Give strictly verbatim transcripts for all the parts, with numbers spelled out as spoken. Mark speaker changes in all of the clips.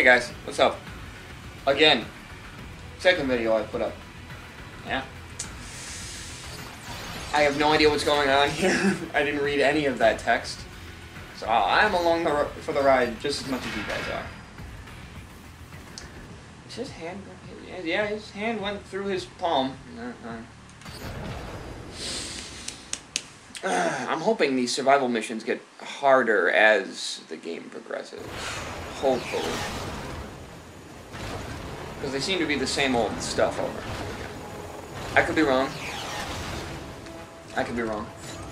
Speaker 1: guys, what's up? Again, second video I put up. Yeah. I have no idea what's going on here. I didn't read any of that text. So I'm along the for the ride just as much as you guys are. Is his hand... Yeah, his hand went through his palm. I'm hoping these survival missions get harder as the game progresses. Hopefully. Because they seem to be the same old stuff over and over again. I could be wrong. I could be wrong.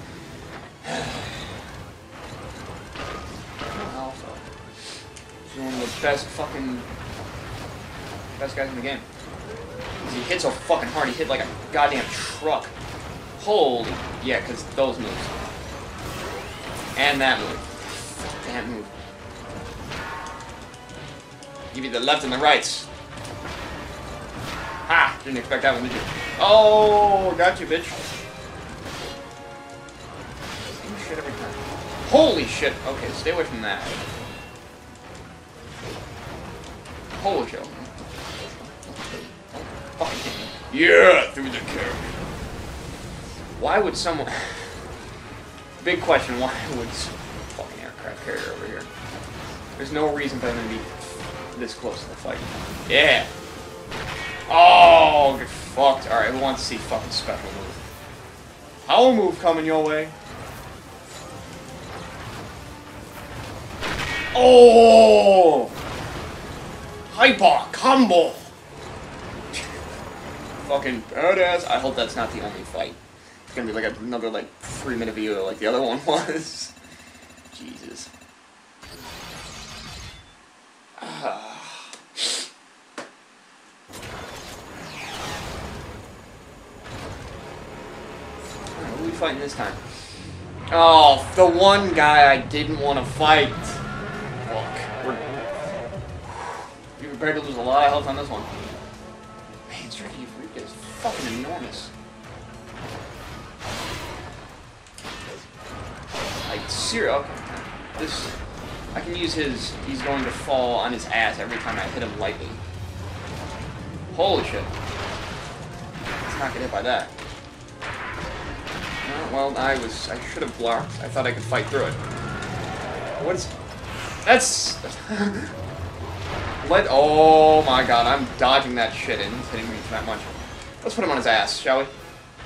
Speaker 1: Alpha. He's one of the best fucking... best guys in the game. He hits so fucking hard, he hit like a goddamn truck. Holy... Yeah, because those moves. And that move. Fuck that move. Give you the left and the rights. Ha! Didn't expect that one, did you? Oh, got you, bitch. Same shit every time. Holy shit! Okay, stay away from that. Holy shit. Fucking hit me. Yeah, through the carriage. Why would someone... Big question, why would... Fucking aircraft carrier over here. There's no reason for them to be this close to the fight. Yeah! Oh, get fucked. Alright, who wants to see fucking special move? Power move coming your way. Oh! Hyper combo! Fucking badass. I hope that's not the only fight. It's gonna be like another like three minute video like the other one was. Jesus. Uh. Who are we fighting this time? Oh, the one guy I didn't want to fight. Fuck. We're... You're prepared to lose a lot of health on this one. Man, Tricky Freak is fucking enormous. Like, serious. Okay. This... I can use his... He's going to fall on his ass every time I hit him lightly. Holy shit. Let's not get hit by that. No, well, I was... I should have blocked. I thought I could fight through it. What is... That's... Let... Oh my god, I'm dodging that shit and he's hitting me that much. Let's put him on his ass, shall we?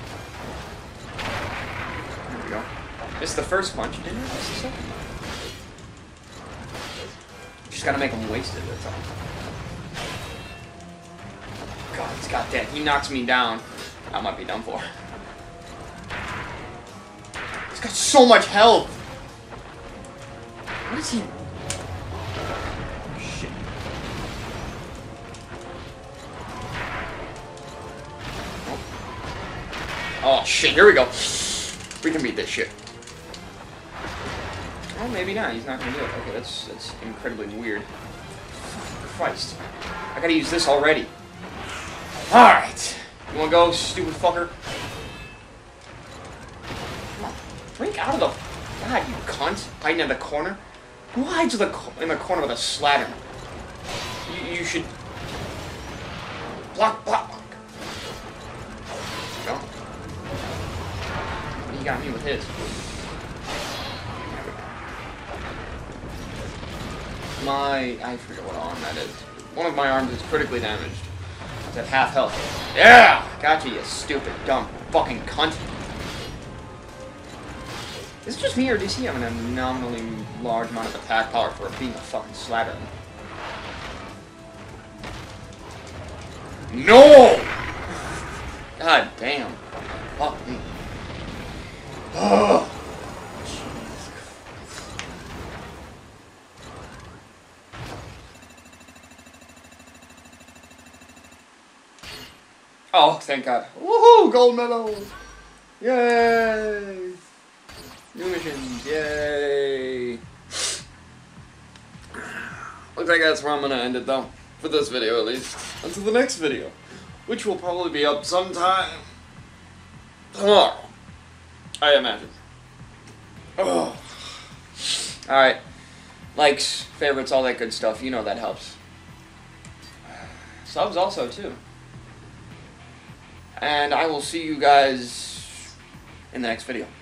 Speaker 1: There we go. Missed the first punch, didn't I? Miss the second one. Just gotta make him wasted, that's all. God, he's got that. He knocks me down. I might be done for. He's got so much health! What is he... Shit. Oh. Oh, shit, here we go. We can beat this shit. Oh, maybe not. He's not gonna do it. Okay, that's, that's incredibly weird. Christ. I gotta use this already. Alright. You wanna go, stupid fucker? Come on. Drink out of the... God, you cunt. Hiding in the corner. Who hides in the, in the corner with a slattern? You, you should... Block, block, block. Go. He got me with his. My... I forget what arm that is. One of my arms is critically damaged. It's at half health. Yeah! Gotcha, you stupid, dumb, fucking cunt. Is it just me, or does he have an anomaly large amount of attack power for being a fucking slattern? No! God damn. Fuck me. Ugh. Oh, thank God. Woohoo! Gold medal! Yay! New missions, yay! Looks like that's where I'm gonna end it though. For this video at least. Until the next video. Which will probably be up sometime tomorrow. I imagine. Oh. Alright. Likes, favorites, all that good stuff. You know that helps. Subs also, too. And I will see you guys in the next video.